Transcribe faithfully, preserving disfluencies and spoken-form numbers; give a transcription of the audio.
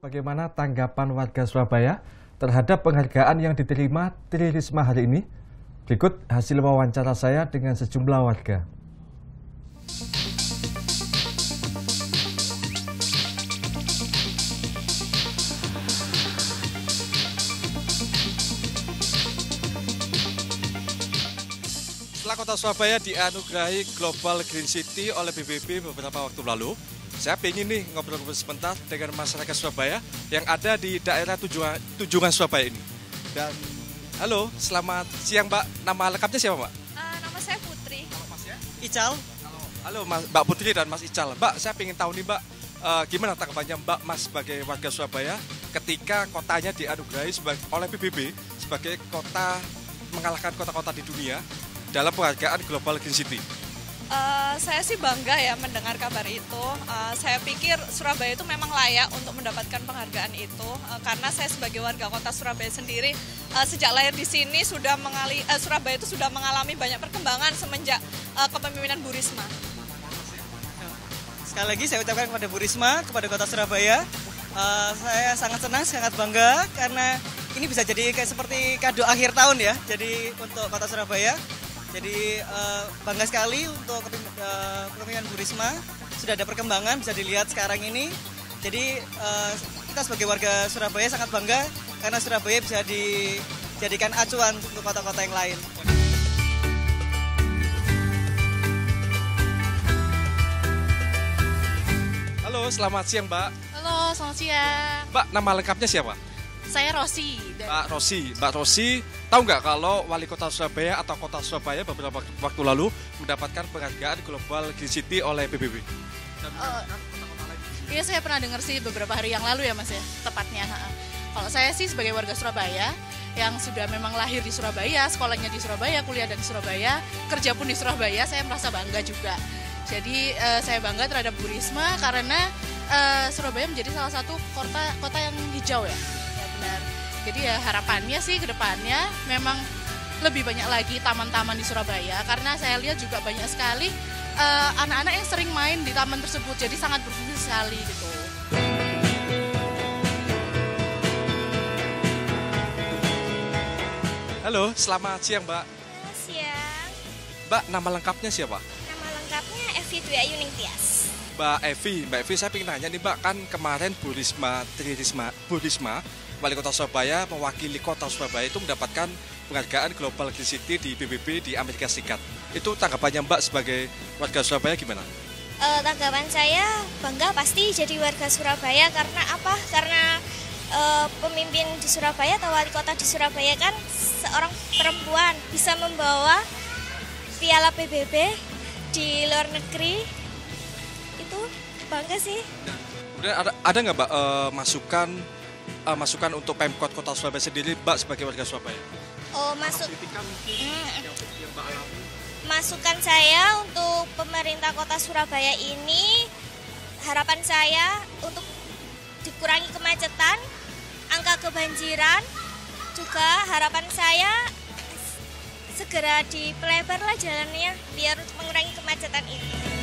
Bagaimana tanggapan warga Surabaya terhadap penghargaan yang diterima Tri Risma hari ini? Berikut hasil wawancara saya dengan sejumlah warga. Setelah kota Surabaya dianugerahi Global Green City oleh B B B beberapa waktu lalu, saya ingin nih ngobrol-ngobrol sebentar dengan masyarakat Surabaya yang ada di daerah tujuan, Tunjungan Surabaya ini. Dan halo, selamat siang Mbak. Nama lengkapnya siapa Mbak? Uh, nama saya Putri. Halo Masnya? Ical. Halo, halo Mas, Mbak Putri dan Mas Ical. Mbak, saya ingin tahu nih Mbak, uh, gimana tanggapannya Mbak Mas sebagai warga Surabaya ketika kotanya dianugerahi sebagai, oleh B B B sebagai kota mengalahkan kota-kota di dunia dalam penghargaan Global Green City. Uh, saya sih bangga ya mendengar kabar itu. Uh, saya pikir Surabaya itu memang layak untuk mendapatkan penghargaan itu uh, karena saya sebagai warga kota Surabaya sendiri uh, sejak lahir di sini sudah mengali, uh, Surabaya itu sudah mengalami banyak perkembangan semenjak uh, kepemimpinan Bu Risma. Sekali lagi saya ucapkan kepada Bu Risma, kepada kota Surabaya, uh, saya sangat senang, sangat bangga karena ini bisa jadi kayak seperti kado akhir tahun ya. Jadi untuk kota Surabaya. Jadi uh, bangga sekali untuk kepemimpinan Bu Risma, sudah ada perkembangan bisa dilihat sekarang ini. Jadi uh, kita sebagai warga Surabaya sangat bangga karena Surabaya bisa dijadikan acuan untuk kota-kota yang lain. Halo, selamat siang Mbak. Halo, selamat siang. Mbak, nama lengkapnya siapa? Saya Rosi. Dan... Mbak Rosi, Mbak Rosi, tahu nggak kalau Wali Kota Surabaya atau Kota Surabaya beberapa waktu lalu mendapatkan penghargaan Global Green City oleh B B B? Dan uh, iya, saya pernah dengar sih beberapa hari yang lalu ya Mas ya, tepatnya. Kalau saya sih sebagai warga Surabaya yang sudah memang lahir di Surabaya, sekolahnya di Surabaya, kuliah di Surabaya, kerja pun di Surabaya, saya merasa bangga juga. Jadi uh, saya bangga terhadap Bu Risma karena uh, Surabaya menjadi salah satu kota kota yang hijau ya. Benar. Jadi ya harapannya sih ke depannya memang lebih banyak lagi taman-taman di Surabaya karena saya lihat juga banyak sekali uh, anak-anak yang sering main di taman tersebut, jadi sangat berfungsi sekali gitu. Halo, selamat siang Mbak. Selamat siang. Mbak, nama lengkapnya siapa? Nama lengkapnya Evi Dwi Ayuning Tias. Mbak Evi, Mbak Evi saya ingin nanya nih Mbak, kan kemarin Bu Risma, Tri Risma, Bu Risma, Wali Kota Surabaya mewakili Kota Surabaya itu mendapatkan penghargaan Global Green City di B B B di Amerika Serikat. Itu tanggapannya Mbak sebagai warga Surabaya gimana? Uh, tanggapan saya bangga pasti jadi warga Surabaya karena apa? Karena uh, pemimpin di Surabaya atau wali kota di Surabaya kan seorang perempuan bisa membawa piala P B B di luar negeri. Itu bangga sih. Kemudian ada ada nggak Mbak uh, masukan uh, masukan untuk Pemkot Kota Surabaya sendiri Mbak sebagai warga Surabaya? Oh, masuk. Hmm. Masukan saya untuk pemerintah Kota Surabaya ini, harapan saya untuk dikurangi kemacetan, angka kebanjiran, juga harapan saya segera dipelebarlah jalannya biar mengurangi kemacetan ini.